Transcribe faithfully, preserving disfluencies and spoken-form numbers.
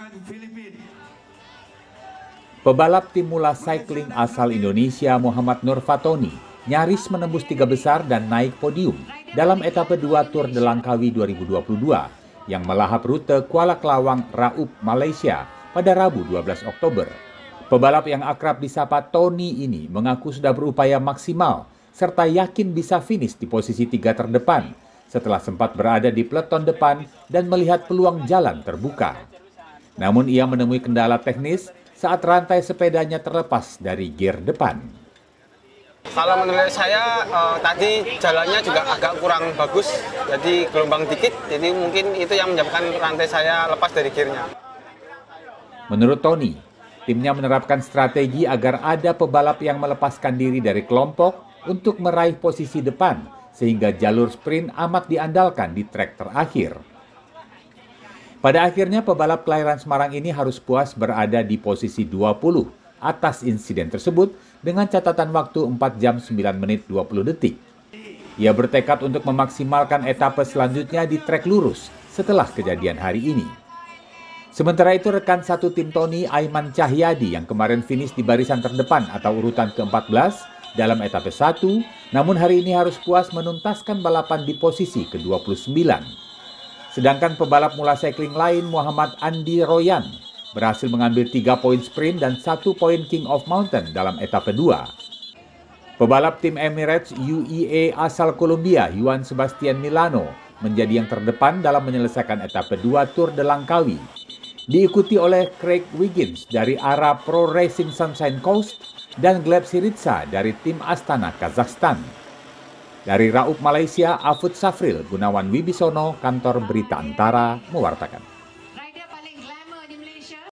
Pebalap tim Mula Cycling asal Indonesia Muhammad Nur Fatoni nyaris menembus tiga besar dan naik podium dalam etapa dua Tour de Langkawi dua ribu dua puluh dua yang melahap rute Kuala Kelawang, Raup, Malaysia pada Rabu dua belas Oktober. Pebalap yang akrab disapa Tony ini mengaku sudah berupaya maksimal serta yakin bisa finish di posisi tiga terdepan setelah sempat berada di peleton depan dan melihat peluang jalan terbuka. Namun ia menemui kendala teknis saat rantai sepedanya terlepas dari gear depan. Kalau menurut saya eh, tadi jalannya juga agak kurang bagus, jadi gelombang dikit, jadi mungkin itu yang menyebabkan rantai saya lepas dari gearnya. Menurut Tony, timnya menerapkan strategi agar ada pebalap yang melepaskan diri dari kelompok untuk meraih posisi depan, sehingga jalur sprint amat diandalkan di trek terakhir. Pada akhirnya pebalap kelahiran Semarang ini harus puas berada di posisi dua puluh atas insiden tersebut dengan catatan waktu empat jam sembilan menit dua puluh detik. Ia bertekad untuk memaksimalkan etapa selanjutnya di trek lurus setelah kejadian hari ini. Sementara itu rekan satu tim Tony, Aiman Cahyadi yang kemarin finish di barisan terdepan atau urutan ke empat belas dalam etapa satu, namun hari ini harus puas menuntaskan balapan di posisi ke dua puluh sembilan. Sedangkan pebalap Mula Cycling lain Muhammad Andi Royan berhasil mengambil tiga poin sprint dan satu poin King of Mountain dalam etapa dua. Pebalap tim Emirates U A E asal Kolombia, Juan Sebastian Milano, menjadi yang terdepan dalam menyelesaikan etapa dua Tour de Langkawi. Diikuti oleh Craig Wiggins dari Ara Pro Racing Sunshine Coast dan Gleb Syriza dari tim Astana, Kazakhstan. Dari Raup, Malaysia, Afud Safril, Gunawan Wibisono, Kantor Berita Antara, mewartakan.